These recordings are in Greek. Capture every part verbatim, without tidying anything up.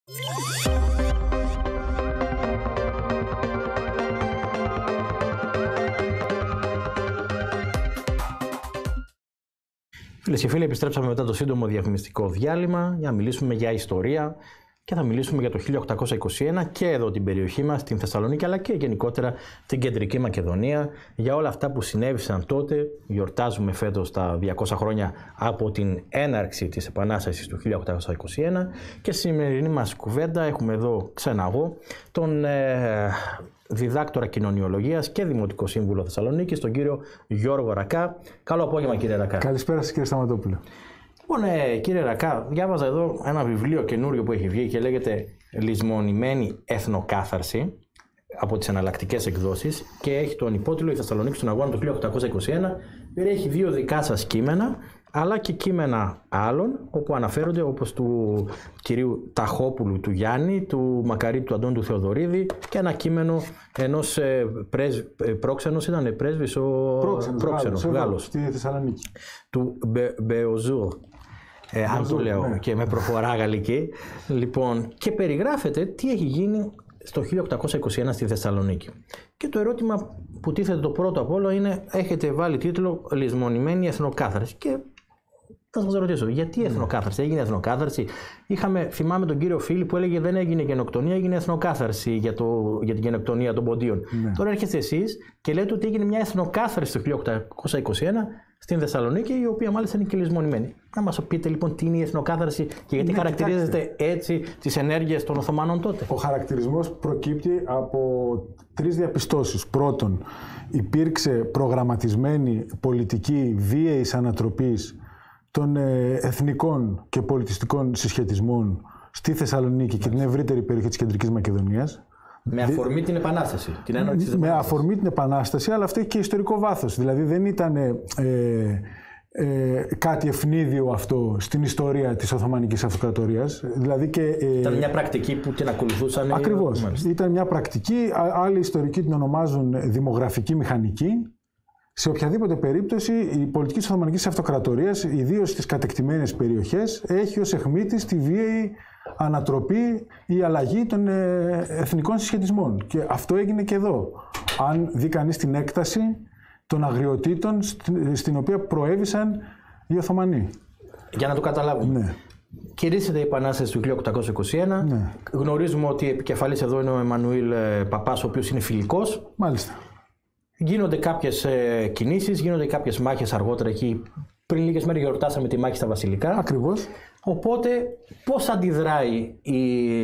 Φίλες και φίλοι, επιστρέψαμε μετά το σύντομο διαφημιστικό διάλειμμα για να μιλήσουμε για ιστορία και θα μιλήσουμε για το χίλια οκτακόσια είκοσι ένα και εδώ την περιοχή μας, την Θεσσαλονίκη, αλλά και γενικότερα την Κεντρική Μακεδονία, για όλα αυτά που συνέβησαν τότε. Γιορτάζουμε φέτος τα διακόσια χρόνια από την έναρξη της Επανάστασης του χίλια οκτακόσια είκοσι ένα και στη σημερινή μας κουβέντα έχουμε εδώ ξανά εγώ τον ε, διδάκτορα κοινωνιολογίας και δημοτικό σύμβουλο Θεσσαλονίκης, τον κύριο Γιώργο Ρακά. Καλό απόγευμα, κύριε Ρακά. Καλησπέρα σας, κύριε Σταματόπουλο. Λοιπόν, ε, κύριε Ρακά, διάβαζα εδώ ένα βιβλίο καινούριο που έχει βγει και λέγεται «Λησμονημένη εθνοκάθαρση» από τις εναλλακτικές εκδόσεις και έχει τον υπότιτλο «Η Θεσσαλονίκη στον αγώνα του χίλια οκτακόσια είκοσι ένα». Περιέχει δύο δικά σας κείμενα, αλλά και κείμενα άλλων, όπου αναφέρονται, όπως του κυρίου Ταχόπουλου του Γιάννη, του Μακαρίτη του Αντώνη του Θεοδωρίδη και ένα κείμενο ενός ε, πρέσβ, ε, πρόξενος, ήταν πρέσβης ο πρόξενος, πρόξενος Γάλλος, Γάλλος, στη Θεσσαλονίκη, του Μπε, Μπεοζούρ. Ε, αν το λέω ναι. Και με προφορά γαλλική. Λοιπόν, και περιγράφεται τι έχει γίνει στο χίλια οκτακόσια είκοσι ένα στη Θεσσαλονίκη. Και το ερώτημα που τίθεται το πρώτο απ' όλο είναι, έχετε βάλει τίτλο «Λησμονημένη εθνοκάθαρση». Και θα σας ρωτήσω, γιατί εθνοκάθαρση, έγινε εθνοκάθαρση? Είχαμε, θυμάμαι τον κύριο Φίλη που έλεγε δεν έγινε γενοκτονία, έγινε εθνοκάθαρση για, το, για την γενοκτονία των ποντίων. Ναι. Τώρα έρχεστε εσείς και λέτε ότι έγινε μια εθνοκάθαρση το χίλια οκτακόσια είκοσι ένα στην Θεσσαλονίκη, η οποία μάλιστα είναι και λησμονημένη. Να μας πείτε λοιπόν τι είναι η εθνοκάθαρση και γιατί ναι, χαρακτηρίζεται κοιτάξτε. έτσι τις ενέργειες των Οθωμανών τότε. Ο χαρακτηρισμός προκύπτει από τρεις διαπιστώσεις. Πρώτον, υπήρξε προγραμματισμένη πολιτική βίαιης ανατροπής των εθνικών και πολιτιστικών συσχετισμών στη Θεσσαλονίκη και την ευρύτερη περιοχή της Κεντρικής Μακεδονίας. Με αφορμή την Επανάσταση. Την έναρξη της με αφορμή την Επανάσταση, αλλά αυτό έχει και ιστορικό βάθος. Δηλαδή δεν ήταν ε, ε, κάτι ευνίδιο αυτό στην ιστορία της Οθωμανικής Αυτοκρατορίας. Δηλαδή και, ε, ήταν μια πρακτική που την ακολουθούσαν. Ακριβώς. Οι... Ήταν μια πρακτική, άλλοι ιστορικοί την ονομάζουν δημογραφική μηχανική. Σε οποιαδήποτε περίπτωση, η πολιτική της Οθωμανικής Αυτοκρατορίας, ιδίως στις κατεκτημένες περιοχές, έχει ως αιχμή της τη βίαιη ανατροπή ή αλλαγή των εθνικών συσχετισμών. Και αυτό έγινε και εδώ. Αν δει κανείς την έκταση των αγριοτήτων στην οποία προέβησαν οι Οθωμανοί. Για να το καταλάβουμε. Ναι. Κηρύσσεται η Επανάσταση του χίλια οκτακόσια είκοσι ένα. Ναι. Γνωρίζουμε ότι επικεφαλής εδώ είναι ο Εμμανουήλ Παπάς, ο οποίος είναι φιλικός. Μάλιστα. Γίνονται κάποιες ε, κινήσεις, γίνονται κάποιες μάχες αργότερα εκεί. Πριν λίγες μέρες γιορτάσαμε τη μάχη στα Βασιλικά. Ακριβώς. Οπότε πώς αντιδράει η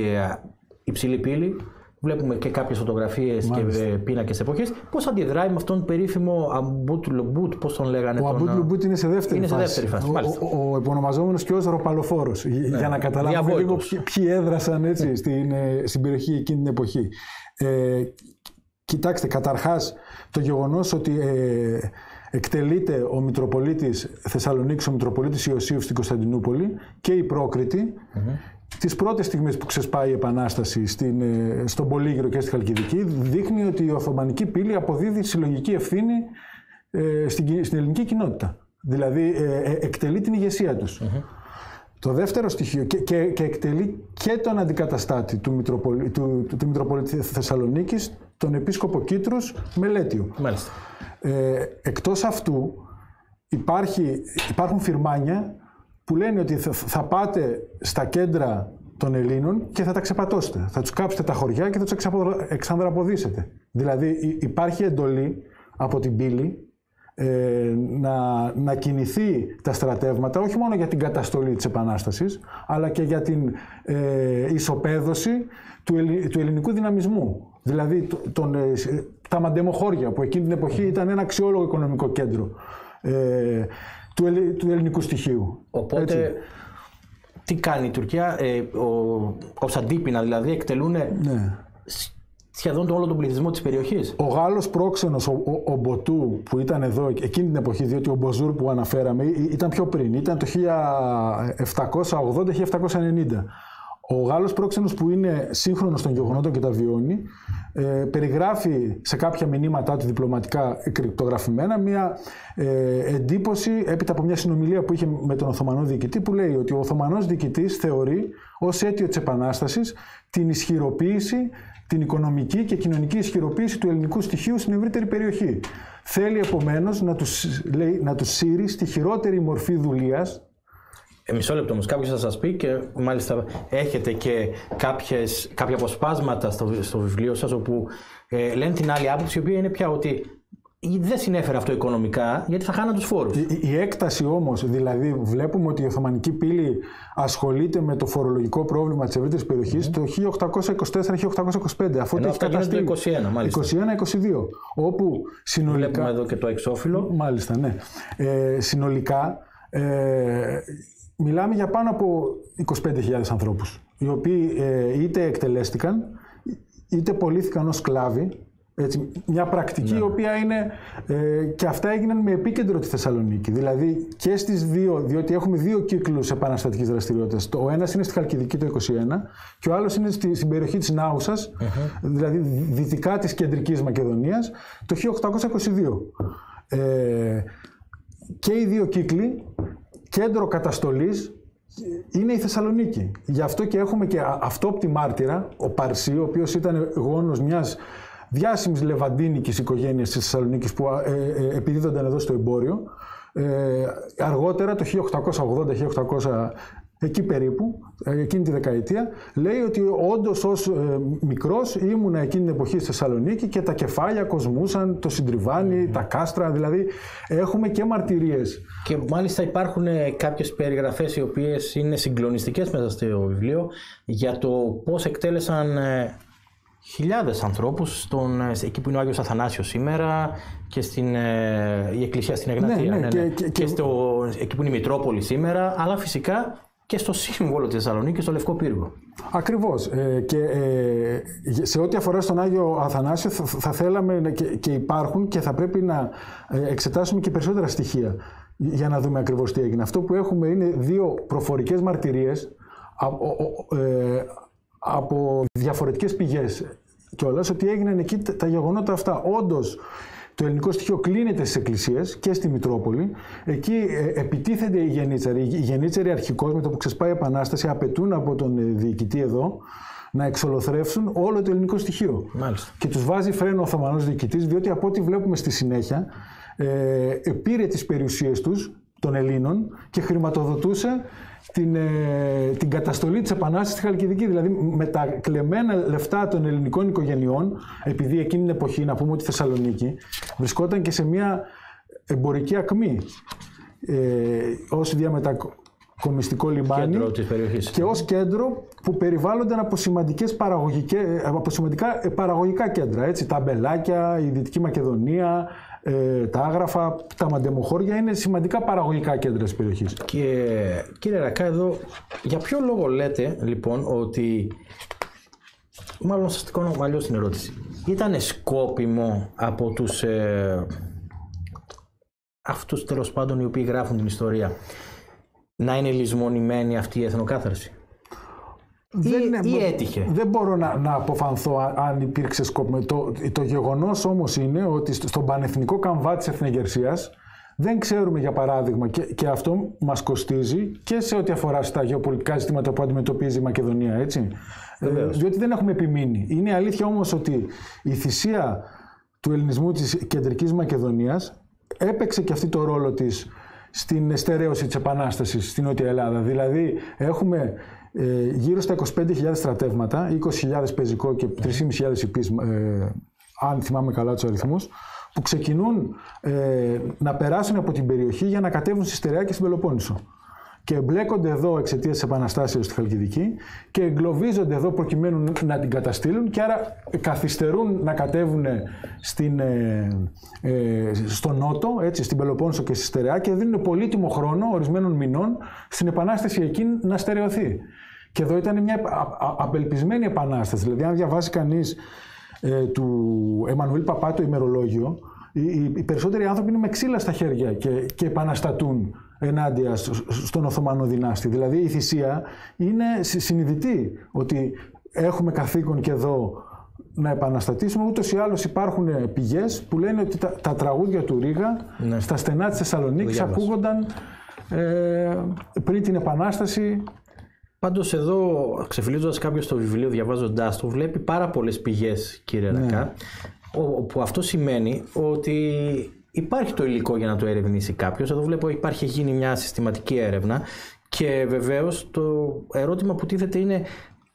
υψηλή πύλη? Βλέπουμε και κάποιες φωτογραφίες και πίνακες εποχής. Πώς αντιδράει με αυτόν τον περίφημο Αμπουτ Λουμπούτ, πώς τον λέγανε? Ο Αμπουτ Λουμπούτ είναι σε δεύτερη είναι φάση. Σε δεύτερη φάση. Ο, ο, ο επωνομαζόμενος και ως ροπαλοφόρος. Ναι. Για να καταλάβουμε λίγο ποιοι, ποιοι έδρασαν έτσι, στην, στην περιοχή εκείνη την εποχή. Ε, κοιτάξτε, καταρχάς το γεγονός ότι ε, εκτελείται ο Μητροπολίτης Θεσσαλονίκης, ο Μητροπολίτης Ιωσήου στην Κωνσταντινούπολη και η Πρόκριτη, mm-hmm. τις πρώτες στιγμές που ξεσπάει η Επανάσταση στην, στον Πολύγυρο και στη Χαλκιδική, δείχνει ότι η Οθωμανική πύλη αποδίδει συλλογική ευθύνη ε, στην, στην ελληνική κοινότητα. Δηλαδή ε, εκτελεί την ηγεσία τους. Mm-hmm. Το δεύτερο στοιχείο, και, και, και εκτελεί και τον αντικαταστάτη του, Μητροπολι, του, του, του Μητροπολίτη Θεσσαλονίκης, τον Επίσκοπο Κήτρους Μελέτιο. Μάλιστα. Ε, εκτός αυτού υπάρχει, υπάρχουν φυρμάνια που λένε ότι θα, θα πάτε στα κέντρα των Ελλήνων και θα τα ξεπατώσετε. Θα τους κάψετε τα χωριά και θα τους εξανδραποδίσετε. Δηλαδή υπάρχει εντολή από την πύλη ε, να, να κινηθεί τα στρατεύματα όχι μόνο για την καταστολή της Επανάστασης, αλλά και για την ε, ισοπαίδωση του, ελλη, του ελληνικού δυναμισμού. Δηλαδή τον, ε, τα μαντεμοχώρια που εκείνη την εποχή ήταν ένα αξιόλογο οικονομικό κέντρο ε, του, ελλη, του ελληνικού στοιχείου. Οπότε έτσι. Τι κάνει η Τουρκία, ε, ο Κωνσταντίπινα δηλαδή εκτελούν ναι. σχεδόν όλο τον πληθυσμό της περιοχής. Ο Γάλλος πρόξενος, ο, ο, ο Μποτού που ήταν εδώ εκείνη την εποχή, διότι ο Μποζούρ που αναφέραμε ήταν πιο πριν, ήταν το χίλια επτακόσια ογδόντα με χίλια επτακόσια ενενήντα. Ο Γάλλος πρόξενος που είναι σύγχρονος των γεγονότων και τα βιώνει, ε, περιγράφει σε κάποια μηνύματά του διπλωματικά κρυπτογραφημένα μια ε, εντύπωση έπειτα από μια συνομιλία που είχε με τον Οθωμανό διοικητή, που λέει ότι ο Οθωμανός διοικητής θεωρεί ως αίτιο της Επανάστασης την ισχυροποίηση, την οικονομική και κοινωνική ισχυροποίηση του ελληνικού στοιχείου στην ευρύτερη περιοχή. Θέλει επομένως να τους, λέει, να τους σύρει στη χειρότερη μορφή δουλείας. Ε, μισό λεπτό όμως, κάποιος θα σας πει και μάλιστα έχετε και κάποιες, κάποια αποσπάσματα στο, στο βιβλίο σας όπου ε, λένε την άλλη άποψη, η οποία είναι πια ότι δεν συνέφερε αυτό οικονομικά γιατί θα χάναν τους φόρους. Η, η έκταση όμως, δηλαδή βλέπουμε ότι η Οθωμανική πύλη ασχολείται με το φορολογικό πρόβλημα της ευρύτερης περιοχής mm-hmm. το χίλια οκτακόσια είκοσι τέσσερα χίλια οκτακόσια είκοσι πέντε, αφού ενώ έχει καταστεί το είκοσι ένα, μάλιστα. είκοσι ένα είκοσι δύο, όπου συνολικά... Βλέπουμε εδώ και το εξώφυλλο. Μάλιστα, ναι. Ε, συνολικά ε, μιλάμε για πάνω από είκοσι πέντε χιλιάδες ανθρώπους, οι οποίοι ε, είτε εκτελέστηκαν, είτε πωλήθηκαν ως σκλάβοι. Έτσι, μια πρακτική ναι. η οποία είναι ε, και αυτά έγιναν με επίκεντρο τη Θεσσαλονίκη. Δηλαδή και στις δύο, διότι έχουμε δύο κύκλους επαναστατικής δραστηριότητας. Ο ένας είναι στη Χαλκιδική το είκοσι ένα και ο άλλος είναι στη, στην περιοχή της Νάουσας, uh-huh. δηλαδή δυτικά της κεντρικής Μακεδονίας, το χίλια οκτακόσια είκοσι δύο. Ε, και οι δύο κύκλοι, κέντρο καταστολής, είναι η Θεσσαλονίκη. Γι' αυτό και έχουμε και αυτόπτη μάρτυρα, ο Παρσί, ο οποίος ήταν γόνος μιας διάσημης λεβαντίνικης οικογένειας της Θεσσαλονίκης που ε, ε, επιδίδονταν εδώ στο εμπόριο. Ε, αργότερα, το χίλια οκτακόσια ογδόντα χίλια οκτακόσια, εκεί περίπου, εκείνη τη δεκαετία, λέει ότι όντως ως ε, μικρός ήμουνα εκείνη την εποχή στη Θεσσαλονίκη και τα κεφάλια κοσμούσαν, το συντριβάνι, mm. τα κάστρα, δηλαδή έχουμε και μαρτυρίες. Και μάλιστα υπάρχουν κάποιες περιγραφές οι οποίες είναι συγκλονιστικές μέσα στο βιβλίο για το πώς εκτέλεσαν χιλιάδες ανθρώπους στον, εκεί που είναι ο Άγιος Αθανάσιος σήμερα και στην ε, η εκκλησία στην Εγνατία, ναι, ναι, ναι, και, και, και στο, εκεί που είναι η Μητρόπολη σήμερα, αλλά φυσικά και στο σύμβολο της Θεσσαλονίκης, στο Λευκό Πύργο. Ακριβώς. Ε, και ε, σε ό,τι αφορά στον Άγιο Αθανάσιο θα, θα θέλαμε και, και υπάρχουν και θα πρέπει να εξετάσουμε και περισσότερα στοιχεία για να δούμε ακριβώς τι έγινε. Αυτό που έχουμε είναι δύο προφορικές μαρτυρίες από, ε, από διαφορετικές πηγές κιόλας ότι έγιναν εκεί τα γεγονότα αυτά. Όντως, το ελληνικό στοιχείο κλείνεται στις εκκλησίες και στη Μητρόπολη. Εκεί ε, επιτίθενται οι γενίτσαροι. Οι γενίτσαροι αρχικώς, με το που ξεσπάει η Επανάσταση, απαιτούν από τον διοικητή εδώ να εξολοθρεύσουν όλο το ελληνικό στοιχείο. Μάλιστα. Και τους βάζει φρένο ο Οθωμανός διοικητής, διότι από ό,τι βλέπουμε στη συνέχεια, ε, πήρε τις περιουσίες τους, των Ελλήνων, και χρηματοδοτούσε την, ε, την καταστολή της Επανάστασης στη Χαλκιδική. Δηλαδή με τα κλεμμένα λεφτά των ελληνικών οικογενειών, επειδή εκείνη την εποχή, να πούμε ότι η Θεσσαλονίκη βρισκόταν και σε μια εμπορική ακμή ε, ως διαμετακομιστικό λιμάνι και ως κέντρο που περιβάλλονταν από, από σημαντικά παραγωγικά κέντρα. Έτσι, τα Μπελάκια, η Δυτική Μακεδονία, Ε, τα Άγραφα, τα Μαντεμοχώρια είναι σημαντικά παραγωγικά κέντρα της περιοχής. Και κύριε Ρακά, εδώ για ποιο λόγο λέτε λοιπόν ότι, μάλλον σας κάνω αλλιώς την ερώτηση, ήταν σκόπιμο από τους ε, αυτούς τέλος πάντων οι οποίοι γράφουν την ιστορία να είναι λησμονημένη αυτή η εθνοκάθαρση? Δεν, ή, ή έτυχε. Δεν μπορώ να, να αποφανθώ αν υπήρξε σκόπιμο. Το, το γεγονός όμως είναι ότι στον πανεθνικό καμβά της εθνεγερσίας δεν ξέρουμε, για παράδειγμα, και, και αυτό μας κοστίζει και σε ό,τι αφορά στα γεωπολιτικά ζητήματα που αντιμετωπίζει η Μακεδονία, έτσι. Ε, διότι δεν έχουμε επιμείνει. Είναι αλήθεια όμως ότι η θυσία του ελληνισμού της κεντρικής Μακεδονίας έπαιξε και αυτή το ρόλο της στην στερέωση της Επανάστασης στην Νότια Ελλάδα. Δηλαδή έχουμε ε, γύρω στα είκοσι πέντε χιλιάδες στρατεύματα, είκοσι χιλιάδες πεζικό και τρεις χιλιάδες πεντακόσιες υπείς, ε, αν θυμάμαι καλά τους αριθμούς, που ξεκινούν ε, να περάσουν από την περιοχή για να κατέβουν στη Στερεά και στην Πελοπόννησο. Και εμπλέκονται εδώ εξαιτίας της Επαναστάσεως στη Χαλκιδική και εγκλωβίζονται εδώ προκειμένου να την καταστήλουν και άρα καθυστερούν να κατέβουν στην, ε, ε, στο Νότο, έτσι, στην Πελοπόννησο και στη Στερεά, και δίνουν πολύτιμο χρόνο ορισμένων μηνών στην Επανάσταση εκείνη να στερεωθεί. Και εδώ ήταν μια α, α, απελπισμένη επανάσταση. Δηλαδή, αν διαβάσει κανείς ε, του Εμμανουήλ Παπά το ημερολόγιο, οι, οι περισσότεροι άνθρωποι είναι με ξύλα στα χέρια και, και επαναστατούν ενάντια στον Οθωμανό δυνάστη. Δηλαδή η θυσία είναι συνειδητή, ότι έχουμε καθήκον και εδώ να επαναστατήσουμε. Ούτως ή άλλως υπάρχουν πηγές που λένε ότι τα, τα τραγούδια του Ρήγα, ναι, στα στενά της Θεσσαλονίκης ακούγονταν ε, πριν την Επανάσταση. Πάντως εδώ, ξεφυλίζοντας κάποιος το βιβλίο, διαβάζοντάς το, βλέπει πάρα πολλές πηγές, κύριε ναι. Ρακά, όπου αυτό σημαίνει ότι υπάρχει το υλικό για να το ερευνήσει κάποιος. Εδώ βλέπω υπάρχει γίνει μια συστηματική έρευνα και βεβαίως το ερώτημα που τίθεται είναι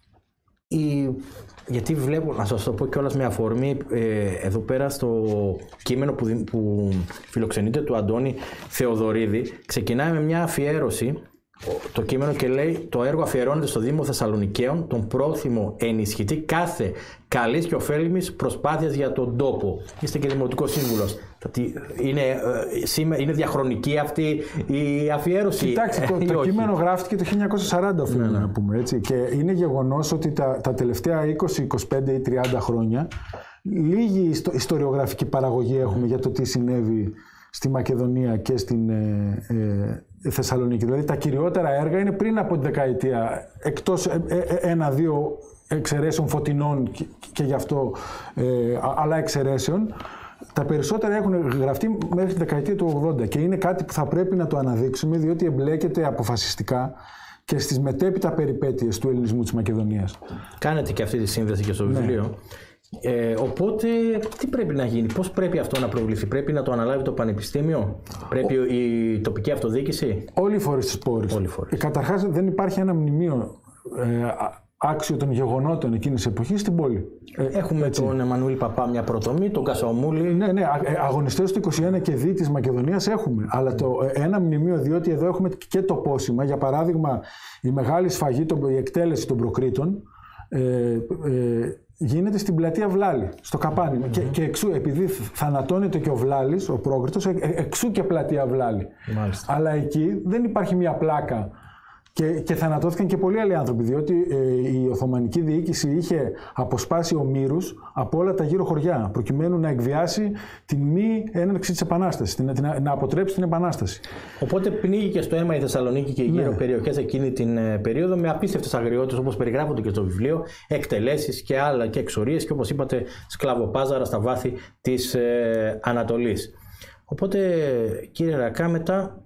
η... γιατί βλέπω, να σας το πω κιόλας με αφορμή, ε, εδώ πέρα στο κείμενο που, που φιλοξενείται του Αντώνη Θεοδωρίδη, ξεκινάει με μια αφιέρωση το κείμενο και λέει: το έργο αφιερώνεται στο Δήμο Θεσσαλονικαίων, τον πρόθυμο ενισχυτή κάθε καλής και ωφέλιμης προσπάθειας για τον τόπο. Είστε και δημοτικός σύμβουλος. Είναι, είναι διαχρονική αυτή η αφιέρωση? Κοιτάξτε, το, το κείμενο γράφτηκε το χίλια εννιακόσια σαράντα, οφείλουμε ναι, να πούμε, έτσι. Και είναι γεγονός ότι τα, τα τελευταία είκοσι, είκοσι πέντε ή τριάντα χρόνια λίγη ιστοριογραφική παραγωγή έχουμε για το τι συνέβη στη Μακεδονία και στην ε, ε, Θεσσαλονίκη. Δηλαδή τα κυριότερα έργα είναι πριν από τη δεκαετία, εκτός ε, ε, ένα-δύο εξαιρέσεων φωτεινών και, και γι' αυτό ε, άλλα εξαιρέσεων. Τα περισσότερα έχουν γραφτεί μέχρι τη δεκαετία του ογδόντα και είναι κάτι που θα πρέπει να το αναδείξουμε, διότι εμπλέκεται αποφασιστικά και στις μετέπειτα περιπέτειες του ελληνισμού της Μακεδονίας. Κάνετε και αυτή τη σύνδεση και στο βιβλίο. Ναι. Ε, οπότε, τι πρέπει να γίνει, πώς πρέπει αυτό να προβληθεί? Πρέπει να το αναλάβει το Πανεπιστήμιο, πρέπει Ο... η τοπική αυτοδιοίκηση? Όλοι οι φορείς της πόλης. Καταρχάς, δεν υπάρχει ένα μνημείο ε, άξιο των γεγονότων εκείνης της εποχής στην πόλη. Έχουμε έτσι τον Εμμανουήλ Παπά μια προτομή, τον Κασαομούλη. Ναι, ναι, αγωνιστές του είκοσι ένα και δι της Μακεδονίας έχουμε. Αλλά το, ένα μνημείο, διότι εδώ έχουμε και το πόσημα. Για παράδειγμα, η μεγάλη σφαγή, η εκτέλεση των Προκρήτων ε, ε, γίνεται στην πλατεία Βλάλη, στο Καπάνι. Mm-hmm. Και, και εξού, επειδή θανατώνεται και ο Βλάλης, ο Πρόκριτος, ε, εξού και πλατεία Βλάλη. Μάλιστα. Αλλά εκεί δεν υπάρχει μια πλάκα. Και, και θανατώθηκαν και πολλοί άλλοι άνθρωποι, διότι ε, η Οθωμανική διοίκηση είχε αποσπάσει ομήρους από όλα τα γύρω χωριά, προκειμένου να εκβιάσει την μη έναρξη της Επανάστασης, την, την, να αποτρέψει την Επανάσταση. Οπότε πνίγηκε στο αίμα η Θεσσαλονίκη και οι γύρω ναι. περιοχές εκείνη την ε, περίοδο με απίστευτες αγριότητες, όπως περιγράφονται και στο βιβλίο, εκτελέσεις και άλλα και εξορίες και, όπως είπατε, σκλαβοπάζαρα στα βάθη της ε, Ανατολής. Οπότε, κύριε Ρακά, μετά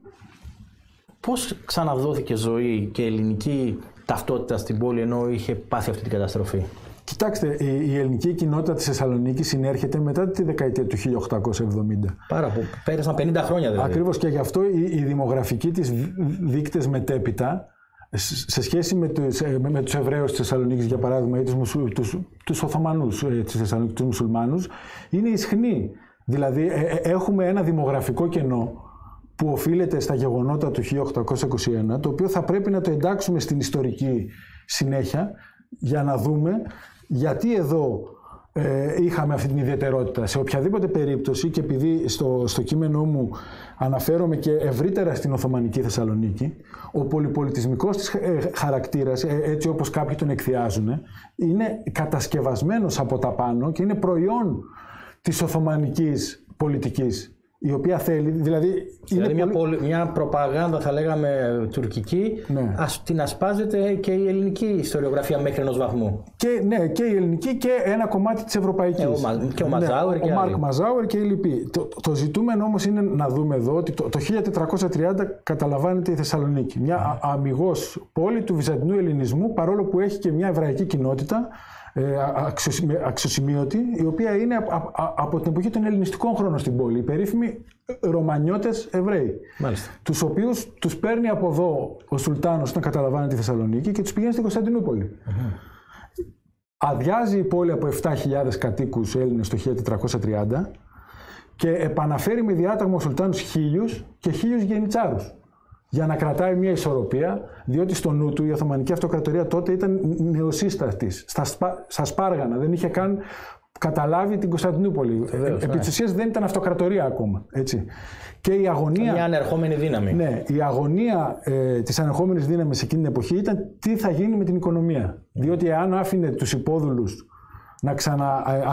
πώς ξαναδόθηκε ζωή και ελληνική ταυτότητα στην πόλη ενώ είχε πάθει αυτή την καταστροφή? Κοιτάξτε, η ελληνική κοινότητα της Θεσσαλονίκης συνέρχεται μετά τη δεκαετία του χίλια οκτακόσια εβδομήντα. Πάρα πολύ. Πέρασαν πενήντα χρόνια δηλαδή. Ακριβώς, και γι' αυτό οι, οι δημογραφικοί της δείκτες μετέπειτα, σε σχέση με τους, με τους Εβραίους της Θεσσαλονίκης, για παράδειγμα, ή τους, τους, τους Οθωμανούς της Θεσσαλονίκης, τους Μουσουλμάνους, είναι ισχνοί. Δηλαδή ε, έχουμε ένα δημογραφικό κενό που οφείλεται στα γεγονότα του χίλια οκτακόσια είκοσι ένα, το οποίο θα πρέπει να το εντάξουμε στην ιστορική συνέχεια για να δούμε γιατί εδώ ε, είχαμε αυτή την ιδιαιτερότητα. Σε οποιαδήποτε περίπτωση, και επειδή στο, στο κείμενό μου αναφέρομαι και ευρύτερα στην Οθωμανική Θεσσαλονίκη, ο πολυπολιτισμικός της χαρακτήρας, ε, έτσι όπως κάποιοι τον εκθιάζουν, είναι κατασκευασμένος από τα πάνω και είναι προϊόν της Οθωμανικής πολιτικής, η οποία θέλει, δηλαδή... Δηλαδή είναι μια, πολύ... μια προπαγάνδα, θα λέγαμε, τουρκική, ναι. ας, την ασπάζεται και η ελληνική ιστοριογραφία μέχρι ενός βαθμού. Και, ναι, και η ελληνική και ένα κομμάτι της ευρωπαϊκής. Ε, ο, και ο Μαζάουερ ναι, και ο Μάρκ Μαζάουερ και οι λοιποί. Το, το ζητούμενο όμως είναι να δούμε εδώ ότι το, το χίλια τετρακόσια τριάντα καταλαμβάνεται η Θεσσαλονίκη. Μια mm. αμιγώς πόλη του βυζαντινού ελληνισμού, παρόλο που έχει και μια εβραϊκή κοινότητα, αξιοσημείωτη, η οποία είναι από την εποχή των ελληνιστικών χρόνων στην πόλη, οι περίφημοι Ρωμανιώτες Εβραίοι. Μάλιστα. Τους οποίους τους παίρνει από εδώ ο Σουλτάνος όταν καταλαμβάνει τη Θεσσαλονίκη και τους πηγαίνει στην Κωνσταντινούπολη. Mm-hmm. Αδειάζει η πόλη από επτά χιλιάδες κατοίκους Έλληνες το χίλια τετρακόσια τριάντα και επαναφέρει με διάταγμα ο Σουλτάνος χίλιους και χίλιους γενιτσάρους, για να κρατάει μια ισορροπία, διότι στο νου του η Οθωμανική Αυτοκρατορία τότε ήταν νεοσύστατης, στα, σπα, στα Σπάργανα, δεν είχε καν καταλάβει την Κωνσταντινούπολη. Επί ναι. της ουσίας δεν ήταν αυτοκρατορία ακόμα. Έτσι. Και η αγωνία... Μια ανερχόμενη δύναμη. Ναι, η αγωνία ε, της ανερχόμενης δύναμης εκείνη την εποχή ήταν τι θα γίνει με την οικονομία. Mm. Διότι αν άφηνε τους υπόδουλους να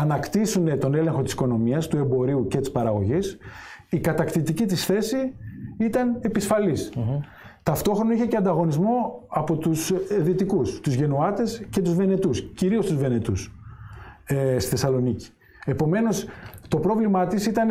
ξαναανακτήσουν τον έλεγχο της οικονομίας, του εμπορίου και της παραγωγής, η κατακτητική της θέση ήταν επισφαλής. Mm-hmm. Ταυτόχρονα είχε και ανταγωνισμό από τους Δυτικούς, τους Γενουάτες και τους Βενετούς, κυρίως τους Βενετούς ε, στη Θεσσαλονίκη. Επομένως, το πρόβλημά της ήταν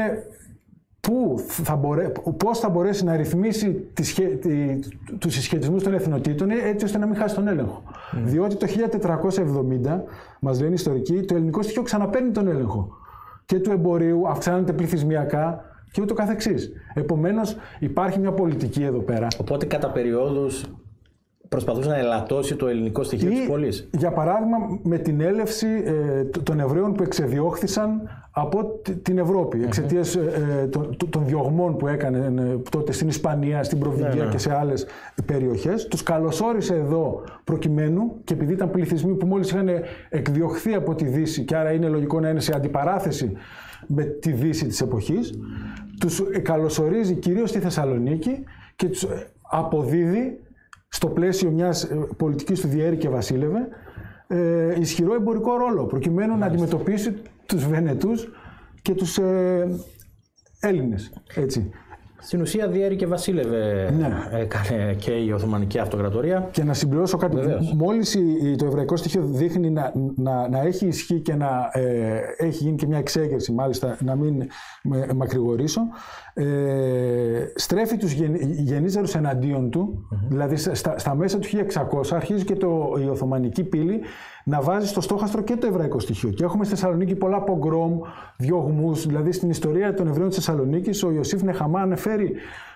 πού θα μπορέ, πώς θα μπορέσει να ρυθμίσει τη σχε, τη, τους συσχετισμούς των εθνοτήτων έτσι ώστε να μην χάσει τον έλεγχο. Mm. Διότι το χίλια τετρακόσια εβδομήντα, μας λένε οι ιστορικοί, το ελληνικό στοιχείο ξαναπαίρνει τον έλεγχο και του εμπορίου, αυξάνεται πληθυσμιακά και ούτω καθεξής. Επομένως, υπάρχει μια πολιτική εδώ πέρα. Οπότε, κατά περιόδους, προσπαθούσε να ελαττώσει το ελληνικό στοιχείο της πόλης. Για παράδειγμα, με την έλευση ε, των Εβραίων που εξεδιώχθησαν από την Ευρώπη, εξαιτίας ε, των, των διωγμών που έκανε ε, τότε στην Ισπανία, στην Προβυγγία ναι, ναι. και σε άλλες περιοχές. Τους καλωσόρισε εδώ προκειμένου, και επειδή ήταν πληθυσμοί που μόλις είχαν εκδιωχθεί από τη Δύση και άρα είναι λογικό να είναι σε αντιπαράθεση με τη Δύση της εποχής, τους καλωσορίζει κυρίως στη Θεσσαλονίκη και τους αποδίδει στο πλαίσιο μιας πολιτικής του διέρη και βασίλευε ε, ισχυρό εμπορικό ρόλο προκειμένου Μάλιστα. να αντιμετωπίσει τους Βενετούς και τους ε, Έλληνες. Έτσι. Στην ουσία διέρη και βασίλευε ναι. έκανε και η Οθωμανική Αυτοκρατορία. Και να συμπληρώσω κάτι. Βεβαίως. Μόλις το εβραϊκό στοιχείο δείχνει να, να, να έχει ισχύ και να ε, έχει γίνει και μια εξέγερση, μάλιστα να μην με, μακρηγορήσω, ε, στρέφει τους γεν, γεννίζερους εναντίον του, mm-hmm. δηλαδή στα, στα μέσα του χίλια εξακόσια αρχίζει και το, η Οθωμανική πύλη να βάζει στο στόχαστρο και το εβραϊκό στοιχείο. Και έχουμε στη Θεσσαλονίκη πολλά πογκρόμ, διωγμούς. Δηλαδή στην ιστορία των Εβραίων της Θεσσαλονίκης ο Ιωσήφ Νεχαμά αναφέρει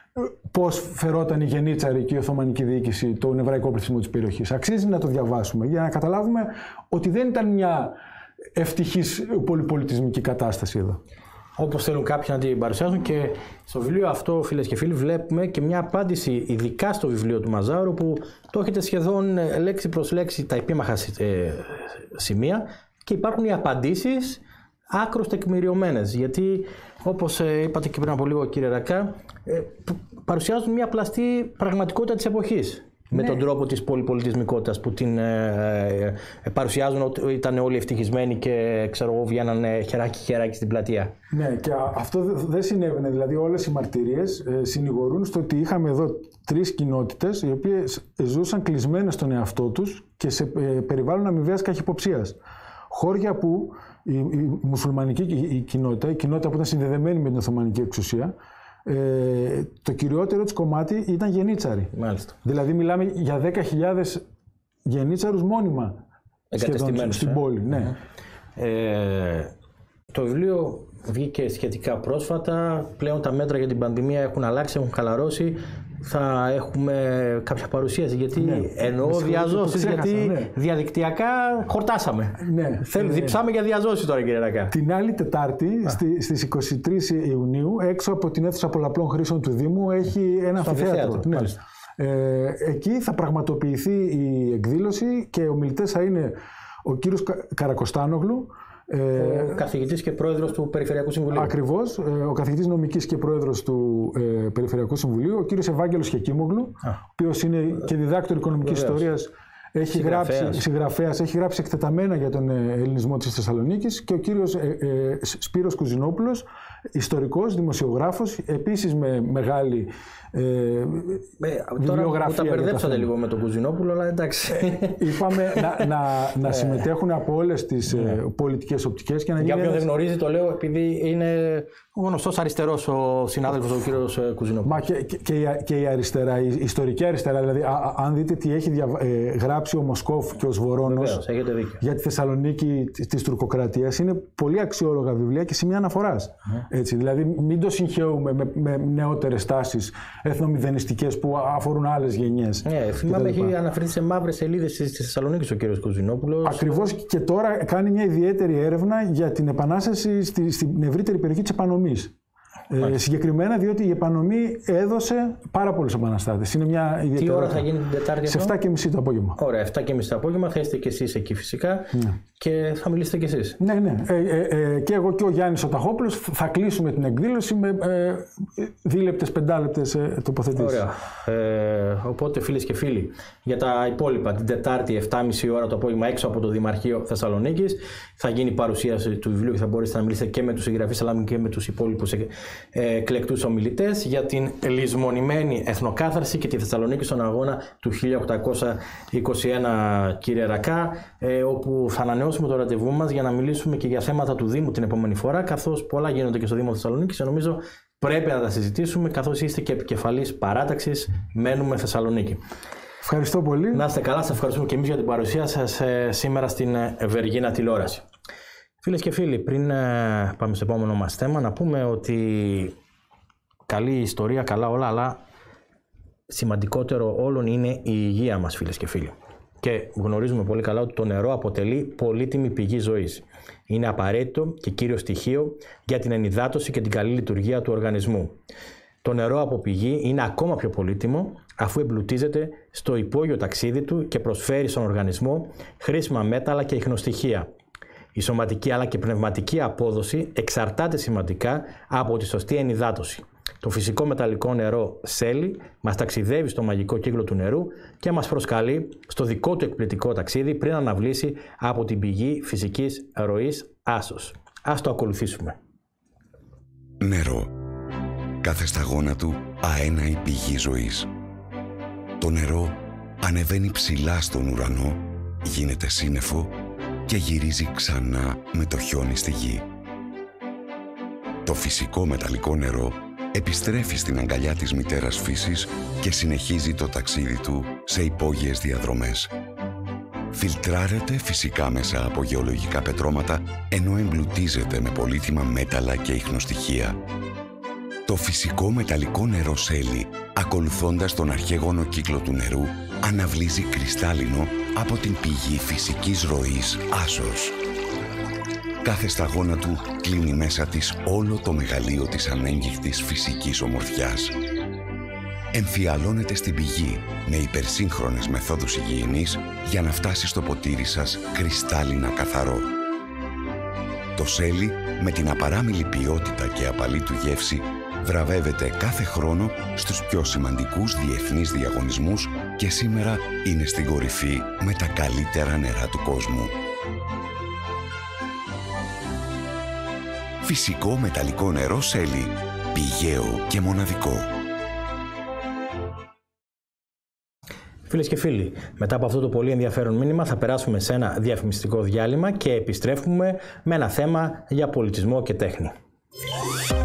πώς φερόταν η γενίτσαρη και η Οθωμανική διοίκηση τον εβραϊκό πληθυσμό της περιοχής. Αξίζει να το διαβάσουμε για να καταλάβουμε ότι δεν ήταν μια ευτυχής πολυπολιτισμική κατάσταση εδώ. Όπως θέλουν κάποιοι να την παρουσιάσουν, και στο βιβλίο αυτό, φίλες και φίλοι, βλέπουμε και μια απάντηση, ειδικά στο βιβλίο του Μαζάρου, που το έχετε σχεδόν λέξη προς λέξη τα επίμαχα σημεία, και υπάρχουν οι απαντήσεις άκρως τεκμηριωμένες. Γιατί, όπως είπατε και πριν από λίγο, κύριε Ρακά, παρουσιάζουν μια πλαστή πραγματικότητα της εποχής. Με ναι. τον τρόπο της πολυπολιτισμικότητας που την ε, ε, παρουσιάζουν ότι ήταν όλοι ευτυχισμένοι και ξέρω εγώ βγαίνανε χεράκι-χεράκι στην πλατεία. Ναι, και αυτό δεν συνέβαινε. Δηλαδή όλες οι μαρτυρίες ε, συνηγορούν στο ότι είχαμε εδώ τρεις κοινότητες οι οποίες ζούσαν κλεισμένες στον εαυτό τους και σε ε, περιβάλλον αμοιβαίας καχυποψίας. Χώρια που η, η μουσουλμανική η, η κοινότητα, η κοινότητα που ήταν συνδεδεμένη με την Οθωμανική εξουσία, Ε, το κυριότερο της κομμάτι ήταν γενίτσαροι. Μάλιστα. Δηλαδή μιλάμε για δέκα χιλιάδες γενίτσαρους μόνιμα σχεδόν στην ε. πόλη. Ναι. Ε, το βιβλίο βγήκε σχετικά πρόσφατα. Πλέον τα μέτρα για την πανδημία έχουν αλλάξει, έχουν χαλαρώσει. Θα έχουμε κάποια παρουσίαση, γιατί ναι. εννοώ διαζώσεις, γιατί ναι. διαδικτυακά χορτάσαμε. Ναι. Θέλ, ναι. Διψάμε για διαζώσεις τώρα, κύριε Ρακά. Την άλλη Τετάρτη, στη, στις είκοσι τρεις Ιουνίου, έξω από την αίθουσα πολλαπλών χρήσεων του Δήμου, έχει ένα αμφιθέατρο. Ναι. Ε, εκεί θα πραγματοποιηθεί η εκδήλωση και ομιλητές θα είναι ο κύριος Καρακοστάνογλου, ο καθηγητής και πρόεδρος του Περιφερειακού Συμβουλίου. Ακριβώς, ο καθηγητής νομικής και πρόεδρος του ε, Περιφερειακού Συμβουλίου, ο κύριος Ευάγγελος Χεκίμογλου, ο οποίος είναι και διδάκτορ οικονομικής ιστορίας, έχει συγγραφέας. Γράψει, συγγραφέας, έχει γράψει εκτεταμένα για τον ελληνισμό της Θεσσαλονίκης, και ο κύριος ε, ε, Σπύρος Κουζινόπουλος, ιστορικός, δημοσιογράφος, επίσης με μεγάλη ε, βιβλιογραφία. Μου τα μπερδέψατε λίγο με τον Κουζινόπουλο, αλλά εντάξει. Είπαμε να, να, να συμμετέχουν από όλες τις ε, πολιτικές οπτικές και να γίνει. Για όποιον δεν γνωρίζει, το λέω επειδή είναι ο γνωστός αριστερός ο συνάδελφος, ο κύριος Κουζινόπουλος. Μα και, και, και, η, και η αριστερά, η ιστορική αριστερά, δηλαδή, α, α, αν δείτε τι έχει δια, ε, γράψει ο Μοσκόφ και ο Σβορώνος για τη Θεσσαλονίκη της τουρκοκρατίας, είναι πολύ αξιόλογα βιβλία και σημεία αναφοράς. Mm. Έτσι, δηλαδή, μην το συγχαίουμε με, με νεότερες τάσεις εθνομηδενιστικές που αφορούν άλλες γενιές. Ναι, θυμάμαι έχει αναφερθεί σε μαύρες σελίδες της Θεσσαλονίκης ο κύριος Κουζινόπουλος. Ακριβώς, και τώρα κάνει μια ιδιαίτερη έρευνα για την επανάσταση στη, στην ευρύτερη περιοχή της Επανομής. Ε, συγκεκριμένα διότι η Επανομή έδωσε πάρα πολλούς επαναστάτες. Είναι μια ιδιαίτερη. Τι ώρα θα γίνει την Τετάρτη? Σε εφτά και μισή το απόγευμα. Ωραία, εφτά και μισή το απόγευμα. Θα είστε και εσείς εκεί φυσικά. Ναι. Και θα μιλήσετε και εσείς. Ναι, ναι. Ε, ε, ε, και εγώ και ο Γιάννης ο Ταχόπουλος θα κλείσουμε την εκδήλωση με ε, δίλεπτες, πεντάλεπτες ε, τοποθετήσεις. Ωραία. Ε, οπότε, φίλες και φίλοι, για τα υπόλοιπα, την Τετάρτη εφτά και μισή ώρα το απόγευμα έξω από το Δημαρχείο Θεσσαλονίκης θα γίνει παρουσίαση του βιβλίου και θα μπορέσετε να μιλήσετε και με τους συγγραφείς αλλά και με τους υπόλοιπους εκλεκτούς ομιλητές για την λησμονημένη εθνοκάθαρση και τη Θεσσαλονίκη στον αγώνα του χίλια οκτακόσια είκοσι ένα, κύριε Ρακά, όπου θα ανανεώσουμε το ραντεβού μας για να μιλήσουμε και για θέματα του Δήμου την επόμενη φορά, καθώς πολλά γίνονται και στο Δήμο Θεσσαλονίκης. Νομίζω πρέπει να τα συζητήσουμε, καθώς είστε και επικεφαλής παράταξης Μένουμε Θεσσαλονίκη. Ευχαριστώ πολύ. Να είστε καλά, σας ευχαριστούμε και εμείς για την παρουσία σας σήμερα στην Ευεργίνα τηλεόραση. Φίλες και φίλοι, πριν πάμε στο επόμενο μας θέμα, να πούμε ότι καλή ιστορία, καλά όλα, αλλά σημαντικότερο όλων είναι η υγεία μας, φίλες και φίλοι. Και γνωρίζουμε πολύ καλά ότι το νερό αποτελεί πολύτιμη πηγή ζωής. Είναι απαραίτητο και κύριο στοιχείο για την ενυδάτωση και την καλή λειτουργία του οργανισμού. Το νερό από πηγή είναι ακόμα πιο πολύτιμο αφού εμπλουτίζεται στο υπόγειο ταξίδι του και προσφέρει στον οργανισμό χρήσιμα μέταλλα και ιχνοστοιχεία. Η σωματική αλλά και πνευματική απόδοση εξαρτάται σημαντικά από τη σωστή ενυδάτωση. Το φυσικό μεταλλικό νερό Σέλι μας ταξιδεύει στο μαγικό κύκλο του νερού και μας προσκαλεί στο δικό του εκπληκτικό ταξίδι πριν αναβλήσει από την πηγή φυσικής ροής Άσος. Ας το ακολουθήσουμε. Νερό. Κάθε σταγόνα του αέναη πηγή ζωής. Το νερό ανεβαίνει ψηλά στον ουρανό, γίνεται σύννεφο και γυρίζει ξανά με το χιόνι στη γη. Το φυσικό μεταλλικό νερό επιστρέφει στην αγκαλιά της μητέρας φύσης και συνεχίζει το ταξίδι του σε υπόγειες διαδρομές. Φιλτράρεται φυσικά μέσα από γεωλογικά πετρώματα, ενώ εμπλουτίζεται με πολύτιμα μέταλλα και ιχνοστοιχεία. Το φυσικό μεταλλικό νερό Σέλι, ακολουθώντας τον αρχαίγωνο κύκλο του νερού, αναβλύζει κρυστάλλινο από την πηγή φυσικής ροής Άσος. Κάθε σταγόνα του κλείνει μέσα της όλο το μεγαλείο της ανέγγιχτης φυσικής ομορφιάς. Εμφιαλώνεται στην πηγή με υπερσύγχρονες μεθόδους υγιεινής για να φτάσει στο ποτήρι σας κρυστάλλινα καθαρό. Το Σέλι, με την απαράμιλη ποιότητα και απαλή του γεύση, βραβεύεται κάθε χρόνο στους πιο σημαντικούς διεθνείς διαγωνισμούς και σήμερα είναι στην κορυφή με τα καλύτερα νερά του κόσμου. Φυσικό μεταλλικό νερό Σέλι, πηγαίο και μοναδικό. Φίλες και φίλοι, μετά από αυτό το πολύ ενδιαφέρον μήνυμα θα περάσουμε σε ένα διαφημιστικό διάλειμμα και επιστρέφουμε με ένα θέμα για πολιτισμό και τέχνη.